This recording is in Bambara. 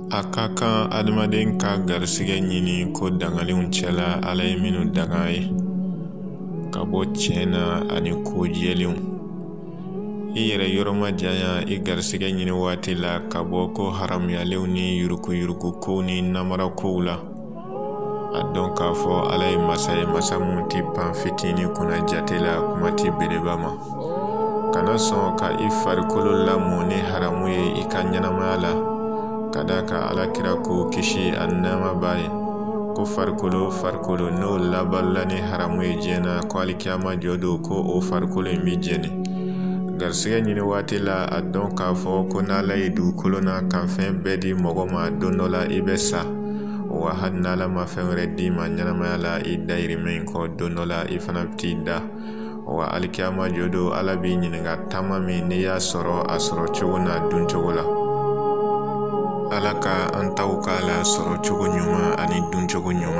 A ka kan adamaden ka garisɛgɛ ɲini ko dangalenw cɛla Ala ye minnu danga ye ka bɔ tiɲɛ na ani ko jɛlenw. I yɛrɛ yɔrɔ ma janya i garisɛgɛ ɲini waati la ka bɔ ko haramuyalenw ni yuruguyurugu kow ni namara kow la. A dɔn k'a fɔ Ala ye masa ye, masa mun ti pan fitini kunna jate la kuma ti beleba ma. Kana sɔn ka i farikolo lamɔ ni haramu ye i ka ɲɛnamaya la. Ka d'a kan Alakira ko kisi ani nɛɛma b'a ye ko farikolo n'o labalila ni haramu ye diɲɛ na ko alikiyama jɔ don ko o farikolo in bi jɛni. Garisɛgɛ ɲini waati la a dɔn k'a fɔ ko n'Ala ye dugukolo n'a kanfɛn bɛɛ di mɔgɔ ma don dɔ la i bɛ sa. Wa hali n'Ala ma fɛn wɛrɛ d'i ma ɲɛnamaya la i dayirimɛ in kɔ don dɔ la i fana bɛ t'i da. Wa alikiyama jɔ don Ala b'i ɲininka taama min n'i y'a sɔrɔ a sɔrɔ cogo n'a dun cogo la. Ala ka an taw k'a la sɔrɔ cogo ɲuman ani dun cogo ɲuman.